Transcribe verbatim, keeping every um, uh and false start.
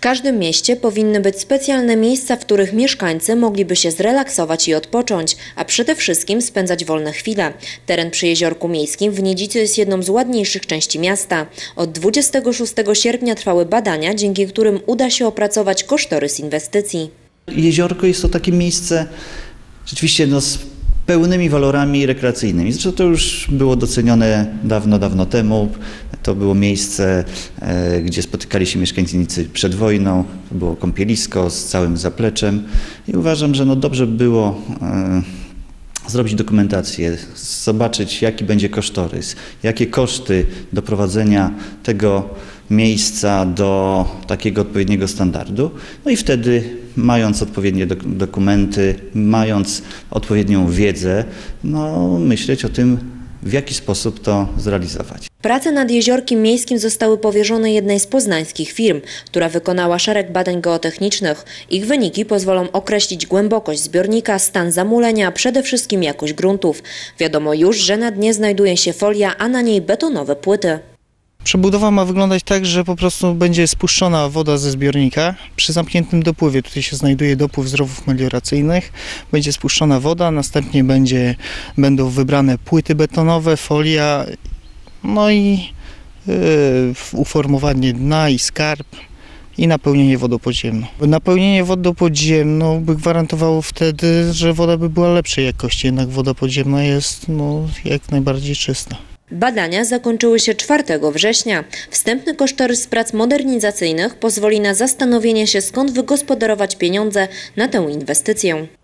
każdym mieście powinny być specjalne miejsca, w których mieszkańcy mogliby się zrelaksować i odpocząć, a przede wszystkim spędzać wolne chwile. Teren przy Jeziorku Miejskim w Nidzicy jest jedną z ładniejszych części miasta. Od dwudziestego szóstego sierpnia trwały badania, dzięki którym uda się opracować kosztorys inwestycji. Jeziorko jest to takie miejsce rzeczywiście no, z pełnymi walorami rekreacyjnymi. Zresztą to już było docenione dawno, dawno temu. To było miejsce, e, gdzie spotykali się mieszkańcy Nicy przed wojną. To było kąpielisko z całym zapleczem i uważam, że no dobrze by było e, zrobić dokumentację, zobaczyć jaki będzie kosztorys, jakie koszty doprowadzenia tego miejsca do takiego odpowiedniego standardu. No i wtedy, mając odpowiednie dok dokumenty, mając odpowiednią wiedzę, no myśleć o tym, w jaki sposób to zrealizować. Prace nad Jeziorkiem Miejskim zostały powierzone jednej z poznańskich firm, która wykonała szereg badań geotechnicznych. Ich wyniki pozwolą określić głębokość zbiornika, stan zamulenia, a przede wszystkim jakość gruntów. Wiadomo już, że na dnie znajduje się folia, a na niej betonowe płyty. Przebudowa ma wyglądać tak, że po prostu będzie spuszczona woda ze zbiornika przy zamkniętym dopływie. Tutaj się znajduje dopływ z rowów melioracyjnych. Będzie spuszczona woda, następnie będzie, będą wybrane płyty betonowe, folia, no i yy, uformowanie dna i skarb i napełnienie wodą podziemną. Napełnienie wodą podziemną by gwarantowało wtedy, że woda by była lepszej jakości, jednak woda podziemna jest no, jak najbardziej czysta. Badania zakończyły się czwartego września. Wstępny kosztorys prac modernizacyjnych pozwoli na zastanowienie się, skąd wygospodarować pieniądze na tę inwestycję.